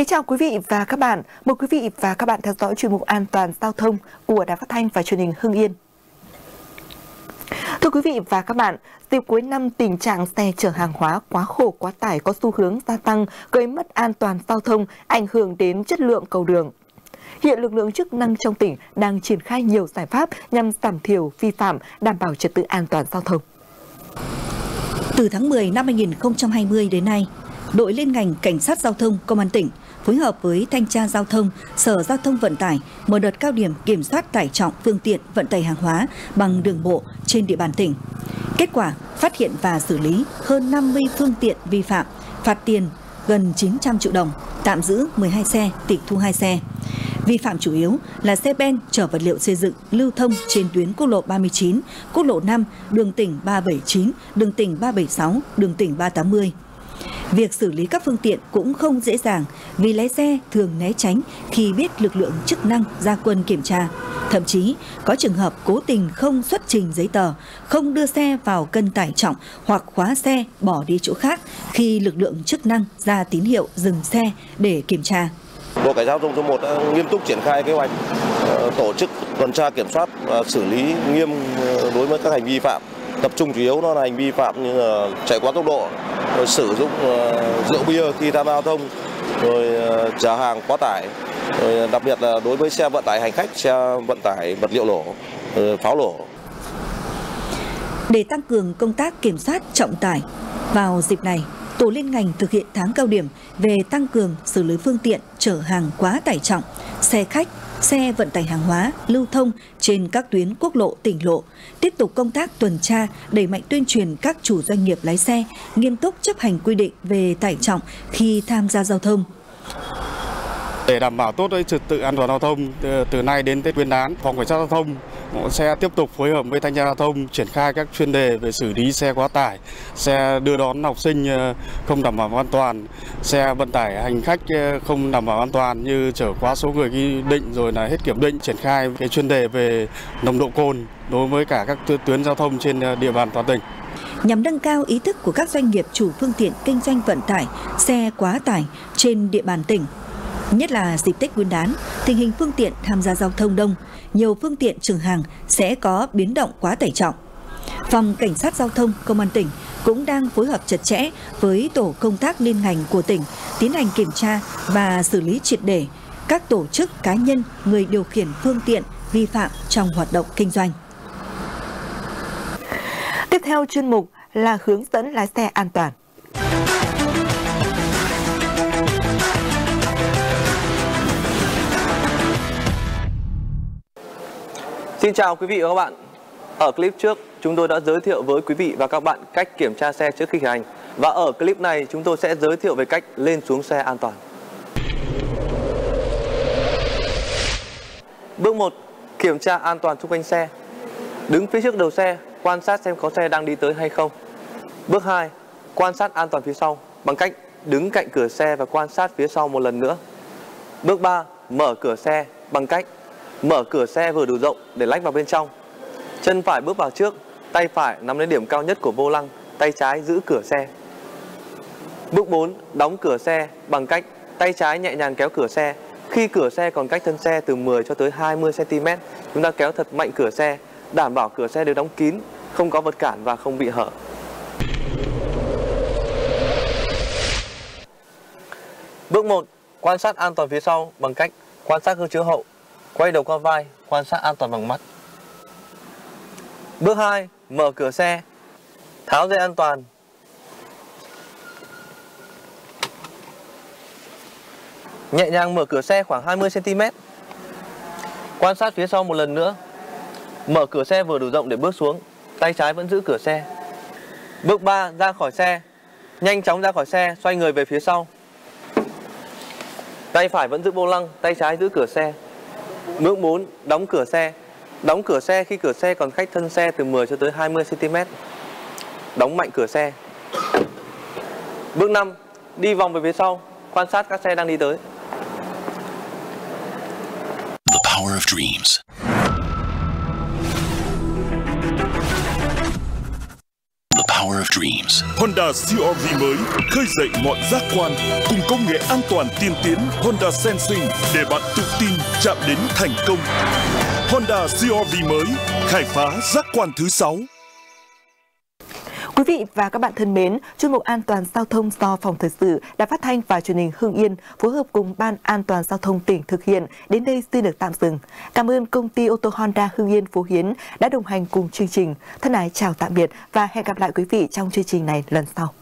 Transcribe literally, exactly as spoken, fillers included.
chào quý vị và các bạn. Mời quý vị và các bạn theo dõi chuyên mục An toàn giao thông của Đài Phát thanh và Truyền hình Hưng Yên. Thưa quý vị và các bạn, dịp cuối năm tình trạng xe chở hàng hóa quá khổ quá tải có xu hướng gia tăng, gây mất an toàn giao thông, ảnh hưởng đến chất lượng cầu đường. Hiện lực lượng chức năng trong tỉnh đang triển khai nhiều giải pháp nhằm giảm thiểu vi phạm, đảm bảo trật tự an toàn giao thông. Từ tháng mười năm hai nghìn không trăm hai mươi đến nay, đội liên ngành cảnh sát giao thông công an tỉnh phối hợp với thanh tra giao thông, Sở Giao thông Vận tải mở đợt cao điểm kiểm soát tải trọng phương tiện vận tải hàng hóa bằng đường bộ trên địa bàn tỉnh. Kết quả phát hiện và xử lý hơn năm mươi phương tiện vi phạm, phạt tiền gần chín trăm triệu đồng, tạm giữ mười hai xe, tịch thu hai xe. Vi phạm chủ yếu là xe ben chở vật liệu xây dựng lưu thông trên tuyến quốc lộ ba mươi chín, quốc lộ năm, đường tỉnh ba trăm bảy mươi chín, đường tỉnh ba trăm bảy mươi sáu, đường tỉnh ba trăm tám mươi. Việc xử lý các phương tiện cũng không dễ dàng vì lái xe thường né tránh khi biết lực lượng chức năng ra quân kiểm tra. Thậm chí có trường hợp cố tình không xuất trình giấy tờ, không đưa xe vào cân tải trọng hoặc khóa xe bỏ đi chỗ khác khi lực lượng chức năng ra tín hiệu dừng xe để kiểm tra. Đội Cảnh sát giao thông số một đã nghiêm túc triển khai kế hoạch tổ chức tuần tra kiểm soát và xử lý nghiêm đối với các hành vi vi phạm. Tập trung chủ yếu nó là hành vi vi phạm như là chạy quá tốc độ, rồi sử dụng rượu bia khi tham gia giao thông, rồi chở hàng quá tải, rồi đặc biệt là đối với xe vận tải hành khách, xe vận tải vật liệu nổ, pháo nổ. Để tăng cường công tác kiểm soát trọng tải, vào dịp này, tổ liên ngành thực hiện tháng cao điểm về tăng cường xử lý phương tiện chở hàng quá tải trọng, xe khách, xe vận tải hàng hóa lưu thông trên các tuyến quốc lộ, tỉnh lộ, tiếp tục công tác tuần tra, đẩy mạnh tuyên truyền các chủ doanh nghiệp lái xe nghiêm túc chấp hành quy định về tải trọng khi tham gia giao thông. Để đảm bảo tốt trật tự an toàn giao thông, từ nay đến Tết Nguyên đán, Phòng Cảnh sát giao thông sẽ tiếp tục phối hợp với thanh tra giao thông triển khai các chuyên đề về xử lý xe quá tải, xe đưa đón học sinh không đảm bảo an toàn, xe vận tải hành khách không đảm bảo an toàn như chở quá số người quy định rồi là hết kiểm định, triển khai cái chuyên đề về nồng độ cồn đối với cả các tuyến giao thông trên địa bàn toàn tỉnh. Nhằm nâng cao ý thức của các doanh nghiệp chủ phương tiện kinh doanh vận tải xe quá tải trên địa bàn tỉnh, nhất là dịp Tết Nguyên đán, tình hình phương tiện tham gia giao thông đông, nhiều phương tiện chở hàng sẽ có biến động quá tải trọng. Phòng Cảnh sát Giao thông Công an tỉnh cũng đang phối hợp chặt chẽ với tổ công tác liên ngành của tỉnh tiến hành kiểm tra và xử lý triệt để các tổ chức cá nhân người điều khiển phương tiện vi phạm trong hoạt động kinh doanh. Tiếp theo chuyên mục là hướng dẫn lái xe an toàn. Xin chào quý vị và các bạn. Ở clip trước, chúng tôi đã giới thiệu với quý vị và các bạn cách kiểm tra xe trước khi khởi hành. Và ở clip này, chúng tôi sẽ giới thiệu về cách lên xuống xe an toàn. Bước một. Kiểm tra an toàn xung quanh xe. Đứng phía trước đầu xe, quan sát xem có xe đang đi tới hay không. Bước hai. Quan sát an toàn phía sau bằng cách đứng cạnh cửa xe và quan sát phía sau một lần nữa. Bước ba. Mở cửa xe bằng cách mở cửa xe vừa đủ rộng để lách vào bên trong. Chân phải bước vào trước, tay phải nắm lấy điểm cao nhất của vô lăng, tay trái giữ cửa xe. Bước bốn. Đóng cửa xe bằng cách tay trái nhẹ nhàng kéo cửa xe. Khi cửa xe còn cách thân xe từ mười cho tới hai mươi xăng ti mét, chúng ta kéo thật mạnh cửa xe, đảm bảo cửa xe được đóng kín, không có vật cản và không bị hở. Bước một. Quan sát an toàn phía sau bằng cách quan sát gương chiếu hậu, quay đầu qua vai, quan sát an toàn bằng mắt. Bước hai. Mở cửa xe, tháo dây an toàn. Nhẹ nhàng mở cửa xe khoảng hai mươi xăng ti mét. Quan sát phía sau một lần nữa. Mở cửa xe vừa đủ rộng để bước xuống, tay trái vẫn giữ cửa xe. Bước ba. Ra khỏi xe. Nhanh chóng ra khỏi xe, xoay người về phía sau. Tay phải vẫn giữ vô lăng, tay trái giữ cửa xe. Bước bốn. Đóng cửa xe. Đóng cửa xe khi cửa xe còn cách thân xe từ mười cho tới hai mươi xăng ti mét. Đóng mạnh cửa xe. Bước năm. Đi vòng về phía sau, quan sát các xe đang đi tới. The power of dreams. The power of dreams. Honda xê rờ vê mới khơi dậy mọi giác quan cùng công nghệ an toàn tiên tiến Honda Sensing để bạn tự tin chạm đến thành công. Honda xê rờ vê mới khai phá giác quan thứ sáu. Quý vị và các bạn thân mến, chuyên mục An toàn giao thông do Phòng Thời sự Đài Phát thanh và Truyền hình Hưng Yên phối hợp cùng Ban An toàn giao thông tỉnh thực hiện đến đây xin được tạm dừng. Cảm ơn công ty ô tô Honda Hưng Yên Phú Hiến đã đồng hành cùng chương trình. Thân ái chào tạm biệt và hẹn gặp lại quý vị trong chương trình này lần sau.